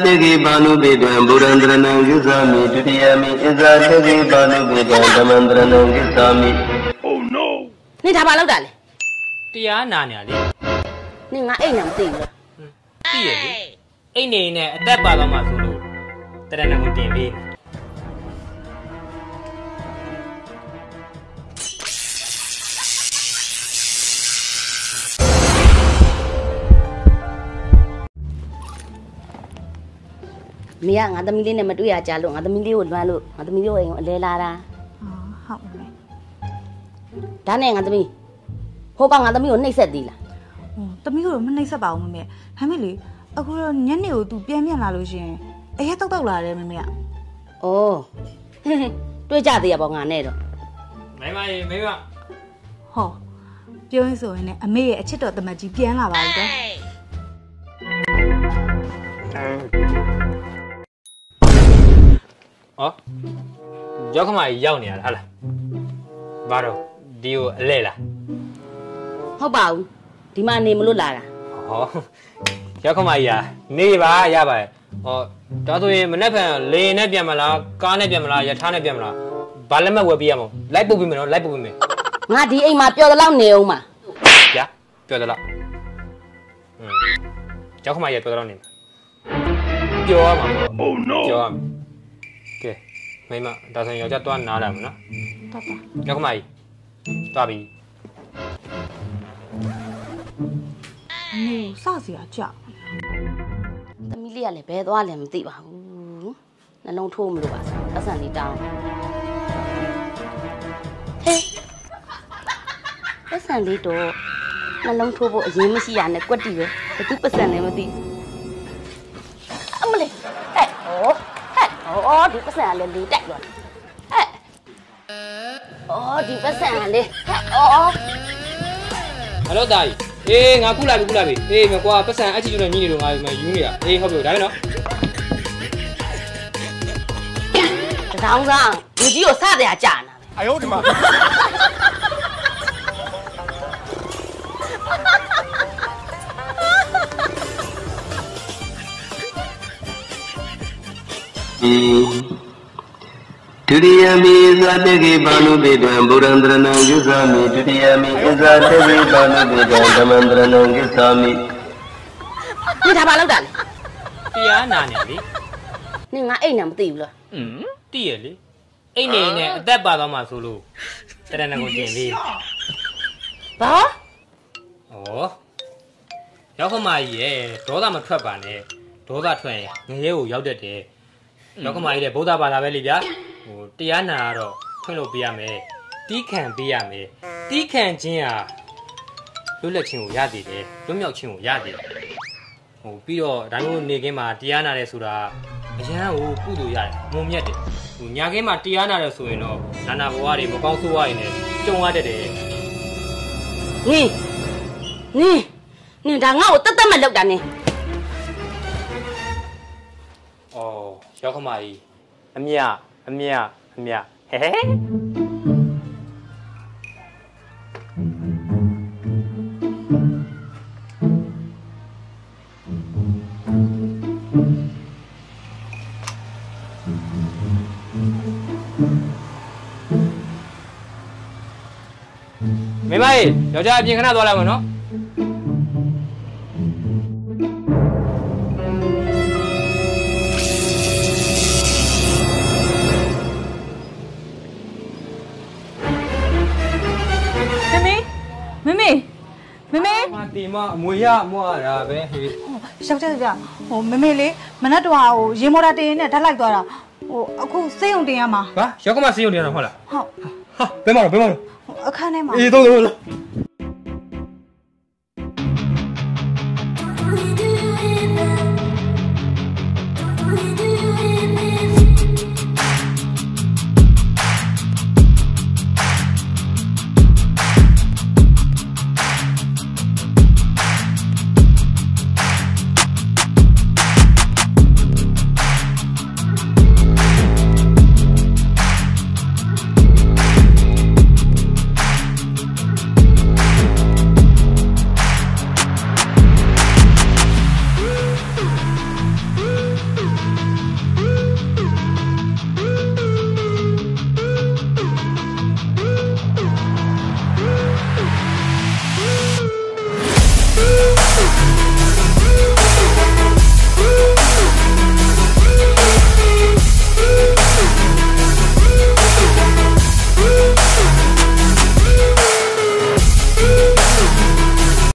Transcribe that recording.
Tegi Banu Bedam Burandrana Yuzami Tudiyami Iza Tegi Banu Bedam Damandrana Yuzami. Oh no! Ni thapaလောက်တာလေတရားနာနေရလေနင်ငါအိမ်နံမသိဘူးလားသိရလေအိတ်နေနဲ့အသက်ပါတော့မှဆိုလို့တရဏဂုံတင်ပေးမင်းကငါသမီးလေးနဲ့မတွေ့ရကြလို့ငါသမီးလေးကိုလွမ်းလို့ငါသမီးလေးကိုအိမ်ကိုအလဲလာတာဟုတ်ပါမယ်ဒါနဲ့ငါသမီးဟိုကောင်ငါသမီးကိုနှိပ်စက်သေးလားတမီးတို့မနှိပ်ဆက်ပါဘူးမမေဒါမဲ့လေအခုတော့ညနေကို तू ပြန်လာလို့ရှင်အရက်တောက်လာတယ်မမေကဩတွေ့ကြသေးရပေါ့ငါနဲ့တော့မိမရေမိမဟောပြောရင်ဆိုရင်လည်းအမေရဲ့အချစ်တော်တမတ်ကြီးပြန်လာပါပြီတော့ဟောရောက်ခမကြီးရောက်နေရတာဟာလားဘာတော့ဒီကိုအလဲလားဟုတ်ပါဘူးဒီမှာနေမလို့လာတာဟောရောက်ခမကြီးနေပါရပါရဲ့ဟောဒါဆိုရင်မနေ့ကလေနဲ့ပြန်မလားကားနဲ့ပြန်မလားရထားနဲ့ပြန်မလားဘာလက်မှတ်ဝယ်ပေးရမလို့လိုက်ပုတ်ပေးမယ်နော်လိုက်ပုတ်ပေးမယ်ငါဒီအိမ်မှာပျော်တဲ့လောက်နေအောင်မှာကြာပြောသလားရောက်ခမကြီးပြောသလားနေပြောရမှာပေါ့ Oh no! ပြောရမယ်ကဲမိမဒါဆိုရင်ယောက်ျားသွားနားလာမယ်နော်တော်တော်ရောက်ခမကြီးသွားပြီအမေကိုစစီရကြောက်သမီးလေးကလည်းဘဲသွားလည်းမသိပါဘူးနှလုံးထိုးမလို့ပါပတ်စံလေးတောင်းဟေးပတ်စံလေးတော့နှလုံးထိုးဖို့အရင်မရှိရနဲ့ကွက်တီပဲဘသူပတ်စံလည်းမသိအမလေးဟဲ့ဒီပတ်စံကလည်းလေးတိုက်တော့ဟဲ့ဒီပတ်စံကလည်းဟယ်လိုတာကြီးအေးငါခုလာပြီအေးမကွာပတ်စံအချီကျနဲ့ညီနေလို့ငါယူနေတာအေးဟုတ်ပြီဒါပဲနော်တောင်းစားလူကြီးကိုစတဲ့အကြာနာ哎呦我的妈！ Tudiyami Iza Tegi Banu Bedam Burandrana Yuzami Tudiyami Iza Tegi Banu Bedam Damandrana Yuzami. 你他爸လောက်တာလေတရားနာနေလေနင်ငါအိမ်နံမသိဘူးလားသိရလေအိတ်နေနဲ့အသက်ပါတော့မှဆိုလို့တရဏဂုံတင်ပေးဘာဩရောက်ခမကြီးရဲ့ဒေါသမထွက်ပါနဲ့ဒေါသထွက်ရင်ငရဲကိုရောက်တတ်တယ်ရောက်ခမကြီးတဲ့ဗုဒ္ဓဘာသာပဲလေဗျာဟိုတရားနာကတော့ဖွင့်လို့ပေးရမယ်တီးခံပေးရမယ်တီးခံခြင်းဟာလွတ်လပ်ခြင်းကိုရသေးတယ်လွတ်မြောက်ခြင်းကိုရသေးတယ်ဟိုပြီးတော့ဒါမျိုးနေခင်းမှာတရားနာတယ်ဆိုတာအရန်ကိုကုသိုလ်ရတယ်မုံမြတ်တယ်ဟိုညာခင်းမှာတရားနာတယ်ဆိုရင်တော့နာနာဘဝတွေမကောင်းဆိုးဝါးတွေနဲ့ကြုံရတတ်တယ်နင်ဒါငါ့ကိုတတ်တတ်မှလောက်တာနင်哦，小可妈姨，阿米啊，嘿嘿。妹妹，要家边看那多来没喏？ မမေမတီမအမွေရမွာတာပဲဟေးရှောက်ချက်ပြဟိုမမေလေးမနက်တော့ဟိုရေမော်တာတင်နဲ့ဓာတ်လိုက်သွားတာဟိုအခုစေးုံတင်ရမှာဟာရောက်ကမစီးုံတင်ရတော့ဟုတ်လားဟုတ်ဟာဘယ်မှာတော့အခန်းထဲမှာအေးတော့